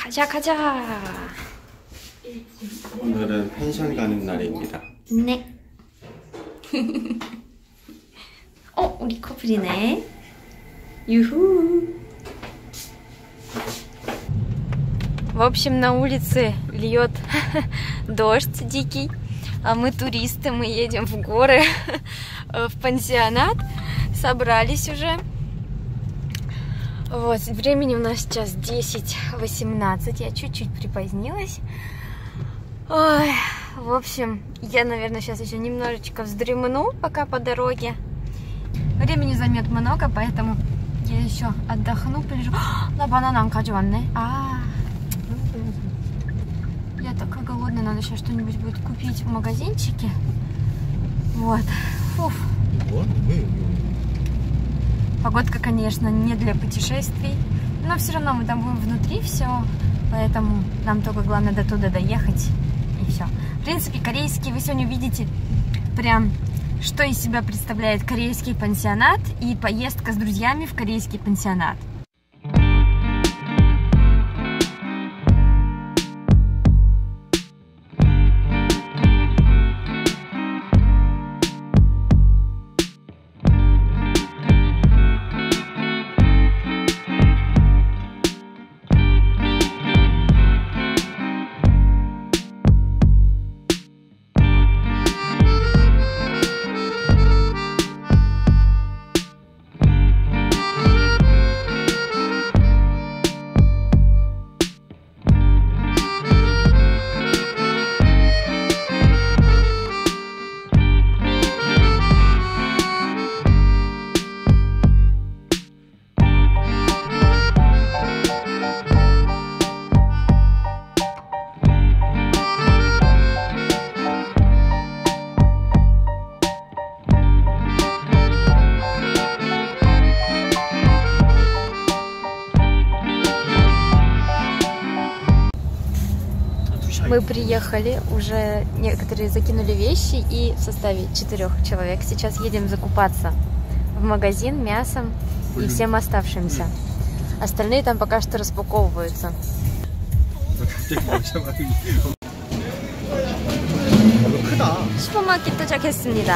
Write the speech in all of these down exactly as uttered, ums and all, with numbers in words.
가자 가자. 오늘은 펜션 가는 날입니다. 네. 어, 우리 커플이네. 유후. В общем, на улице льет дождь дикий, а мы туристы, мы едем в горы, в пансионат, собрались уже. Вот, времени у нас сейчас десять восемнадцать, я чуть-чуть припозднилась. Ой, в общем, я, наверное, сейчас еще немножечко вздремну, пока по дороге. Времени займет много, поэтому я еще отдохну, полежу. На бананам каджуанне. А, я такая голодная, надо сейчас что-нибудь будет купить в магазинчике. Вот. Фуф. Погодка, конечно, не для путешествий, но все равно мы там будем внутри все, поэтому нам только главное до туда доехать и все. В принципе, корейский вы сегодня увидите прям, что из себя представляет корейский пансионат и поездка с друзьями в корейский пансионат. Мы приехали, уже некоторые закинули вещи, и в составе четырех человек сейчас едем закупаться в магазин мясом и всем оставшимся. Остальные там пока что распаковываются. 슈퍼마켓 도착했습니다.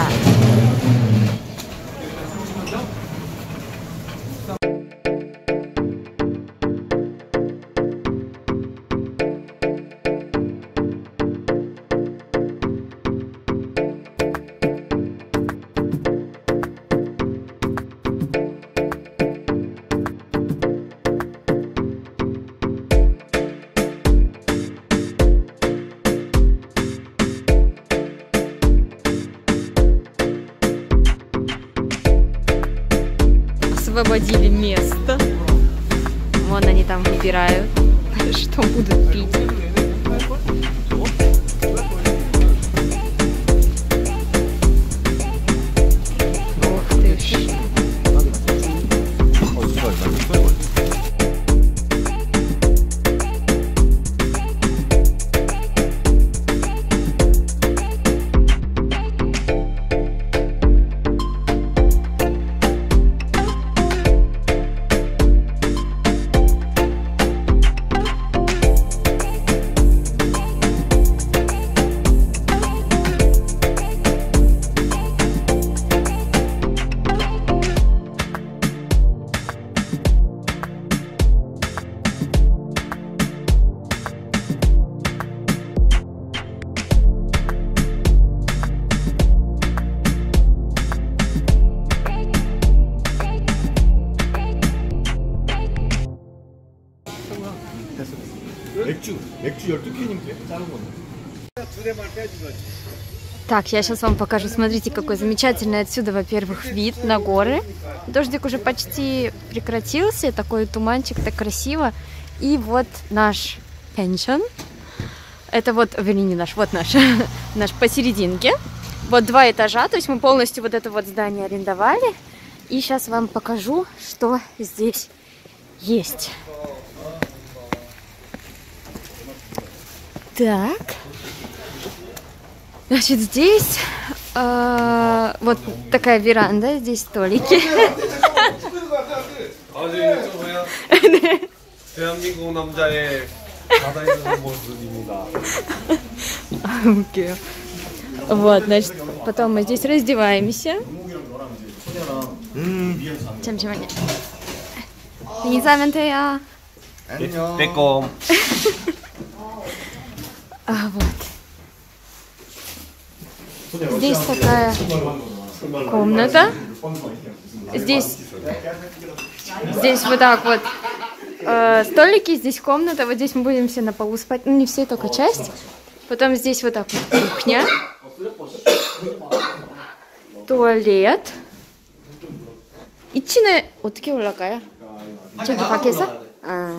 Освободили место. Вон они там выбирают, что будут пить. Ух ты ж. Так, я сейчас вам покажу. Смотрите, какой замечательный отсюда, во-первых, вид на горы. Дождик уже почти прекратился, такой туманчик, так красиво. И вот наш пеншн. Это вот, вернее, не наш, вот наш, наш посерединке. Вот два этажа, то есть мы полностью вот это вот здание арендовали. И сейчас вам покажу, что здесь есть. Так. Значит, здесь э, вот такая веранда, здесь столики. 대한민국 남자의 Окей. Вот, значит, потом мы здесь раздеваемся. 잠시만요. 인사하면 돼요. 빼꼼. А вот. Здесь такая комната. Здесь, здесь вот так вот э, столики, здесь комната. Вот здесь мы будем все на полу спать. Ну, не все, только часть. Потом здесь вот так вот кухня. Туалет. 이층에 어떻게 올라가요? 저기 밖에서? 아.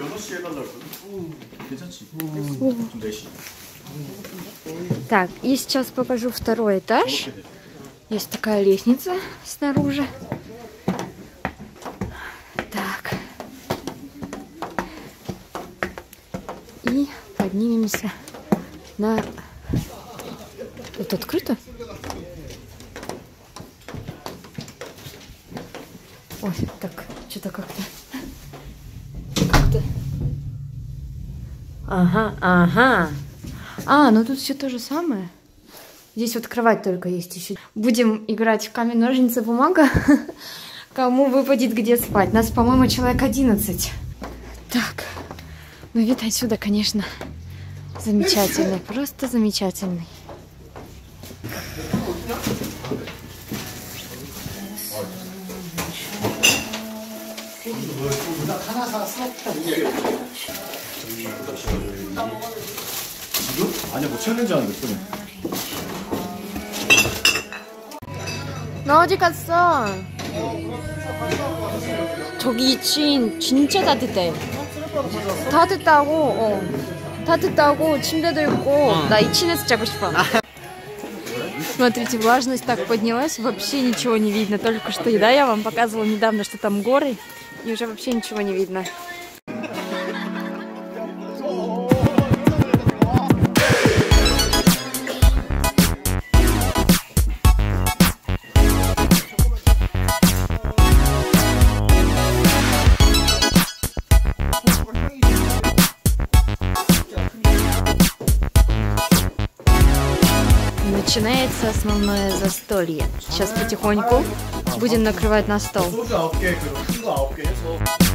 Так, и сейчас покажу второй этаж. Есть такая лестница снаружи. Так. И поднимемся на... Тут открыто? Ой, так, что-то как-то... Как-то... Ага, ага. А, ну тут все то же самое. Здесь вот кровать только есть еще. Будем играть в камень, ножницы, бумага. Кому выпадет где спать. Нас, по-моему, человек одиннадцать. Так, ну вид отсюда, конечно, замечательный. Просто замечательный. 아니야 뭐 챌린지 하는데 그래. 나 어디 갔어? 저기 이 층 진짜 따뜻해. 따뜻하고, 어. 따뜻하고 침대도 있고. 나 이 층에서 자고 싶어. Смотрите, влажность так поднялась, вообще ничего не видно. Только что еда, я вам показывала недавно, что там горы, и уже вообще ничего не видно. Начинается основное застолье. Сейчас потихоньку будем накрывать на стол.